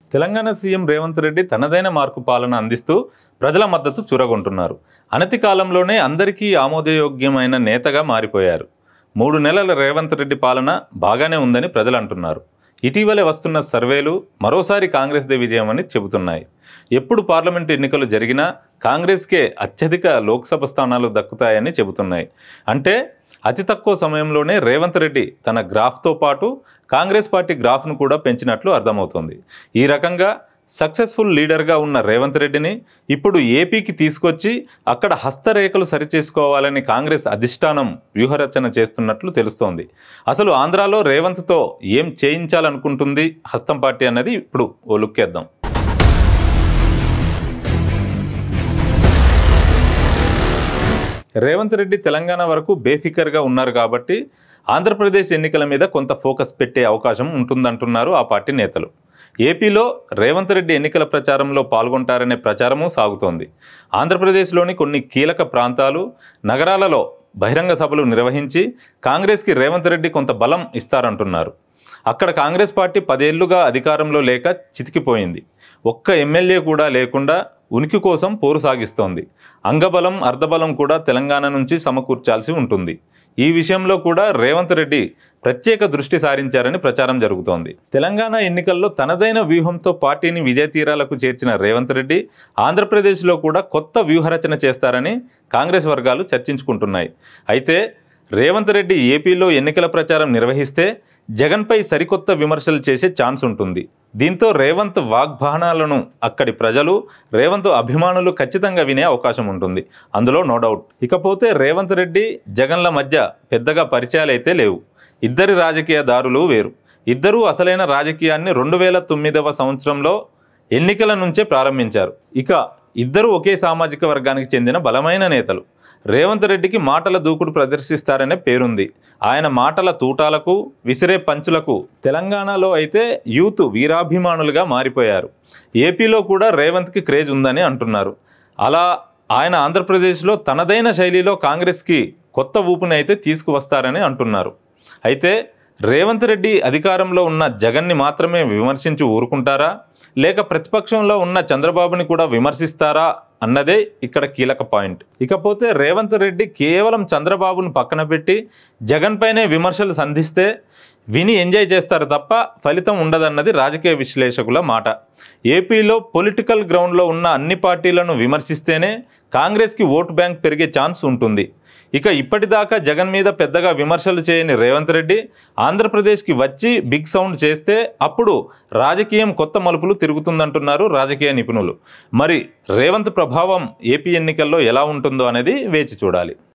Telangana CM Revanth Reddy తనదైన mark పాలన అందిస్తూ ప్రజల మద్దతు చూరగొంటున్నారు. అనతి కాలంలోనే అందరికీ ఆమోదయోగ్యమైన నేతగా మారిపోయారు. 3 నెలల రేవంత్ రెడ్డి పాలన బాగానే ఉందని ప్రజలు అంటున్నారు. ఇటీవలే వస్తున్న సర్వేలు మరోసారి కాంగ్రెస్దే విజయమని చెబుతున్నాయి. ఎప్పుడు పార్లమెంటు ఎన్నికలు జరిగినా కాంగ్రెస్కే అత్యధిక లోక్సభ స్థానాలు దక్కుతాయని చెబుతున్నాయి. అంటే అతి తక్కువ సమయంలోనే రేవంత్ రెడ్డి తన గ్రాఫ్తో పాటు కాంగ్రెస్ పార్టీ గ్రాఫ్ను కూడా పెంచినట్లు అర్థమవుతోంది. ఈ రకంగా సక్సెస్ఫుల్ లీడర్గా ఉన్న రేవంత్ రెడ్డిని ఇప్పుడు ఏపీకి తీసుకొచ్చి అక్కడ హస్తరేఖలు సరిచేసుకోవాలని కాంగ్రెస్ అధిష్టానం వ్యూహరచన చేస్తున్నట్లు తెలుస్తోంది. అసలు ఆంధ్రాలో రేవంత్తో ఏం చేయించాలనుకుంటుంది హస్తం పార్టీ అన్నది ఇప్పుడు ఓ లుక్కేద్దాం. రేవంత్ రెడ్డి తెలంగాణ వరకు బేఫికర్గా ఉన్నారు కాబట్టి ఆంధ్రప్రదేశ్ ఎన్నికల మీద కొంత ఫోకస్ పెట్టే అవకాశం ఉంటుందంటున్నారు ఆ పార్టీ నేతలు. ఏపీలో రేవంత్ రెడ్డి ఎన్నికల ప్రచారంలో పాల్గొంటారనే ప్రచారము సాగుతోంది. ఆంధ్రప్రదేశ్లోని కొన్ని కీలక ప్రాంతాలు, నగరాలలో బహిరంగ సభలు నిర్వహించి కాంగ్రెస్కి రేవంత్ రెడ్డి కొంత బలం ఇస్తారంటున్నారు. అక్కడ కాంగ్రెస్ పార్టీ 10 ఏళ్లుగా అధికారంలో లేక చితికిపోయింది. ఒక్క ఎమ్మెల్యే కూడా లేకుండా ఉనికి కోసం పోరు సాగిస్తోంది. అంగబలం అర్ధబలం కూడా తెలంగాణ నుంచి సమకూర్చాల్సి ఉంటుంది. ఈ విషయంలో కూడా రేవంత్ రెడ్డి ప్రత్యేక దృష్టి సారించారని ప్రచారం జరుగుతోంది. తెలంగాణ ఎన్నికల్లో తనదైన వ్యూహంతో పార్టీని విజయతీరాలకు చేర్చిన రేవంత్ రెడ్డి ఆంధ్రప్రదేశ్లో కూడా కొత్త వ్యూహరచన చేస్తారని కాంగ్రెస్ వర్గాలు చర్చించుకుంటున్నాయి. అయితే రేవంత్ రెడ్డి ఏపీలో ఎన్నికల ప్రచారం నిర్వహిస్తే జగన్పై సరికొత్త విమర్శలు చేసే ఛాన్స్ ఉంటుంది. దీంతో రేవంత్ వాగ్బాణాలను అక్కడి ప్రజలు, రేవంత్ అభిమానులు ఖచ్చితంగా వినే అవకాశం ఉంటుంది. అందులో నో డౌట్. ఇకపోతే రేవంత్ రెడ్డి జగన్ల మధ్య పెద్దగా పరిచయాలైతే లేవు. ఇద్దరి రాజకీయ దారులు వేరు. ఇద్దరూ అసలైన రాజకీయాన్ని 2009వ సంవత్సరంలో ఎన్నికల నుంచే ప్రారంభించారు. ఇక ఇద్దరు ఒకే సామాజిక వర్గానికి చెందిన బలమైన నేతలు. రేవంత్ రెడ్డికి మాటల దూకుడు ప్రదర్శిస్తారనే పేరుంది. ఆయన మాటల తూటాలకు, విసిరే పంచులకు తెలంగాణలో అయితే యూత్ వీరాభిమానులుగా మారిపోయారు. ఏపీలో కూడా రేవంత్కి క్రేజ్ ఉందని అంటున్నారు. అలా ఆయన ఆంధ్రప్రదేశ్లో తనదైన శైలిలో కాంగ్రెస్కి కొత్త ఊపుని అయితే తీసుకువస్తారని అంటున్నారు. అయితే రేవంత్ రెడ్డి అధికారంలో ఉన్న జగన్ని మాత్రమే విమర్శించి ఊరుకుంటారా, లేక ప్రతిపక్షంలో ఉన్న చంద్రబాబుని కూడా విమర్శిస్తారా అన్నదే ఇక్కడ కీలక పాయింట్. ఇకపోతే రేవంత్ రెడ్డి కేవలం చంద్రబాబును పక్కన పెట్టి జగన్ పైనే విమర్శలు సంధిస్తే విని ఎంజాయ్ చేస్తారు తప్ప ఫలితం ఉండదన్నది రాజకీయ విశ్లేషకుల మాట. ఏపీలో పొలిటికల్ గ్రౌండ్లో ఉన్న అన్ని పార్టీలను విమర్శిస్తేనే కాంగ్రెస్కి ఓటు బ్యాంక్ పెరిగే ఛాన్స్ ఉంటుంది. ఇక ఇప్పటిదాకా జగన్ మీద పెద్దగా విమర్శలు చేయని రేవంత్ రెడ్డి ఆంధ్రప్రదేశ్కి వచ్చి బిగ్ సౌండ్ చేస్తే అప్పుడు రాజకీయం కొత్త మలుపులు తిరుగుతుందంటున్నారు రాజకీయ నిపుణులు. మరి రేవంత్ ప్రభావం ఏపీ ఎన్నికల్లో ఎలా ఉంటుందో అనేది వేచి చూడాలి.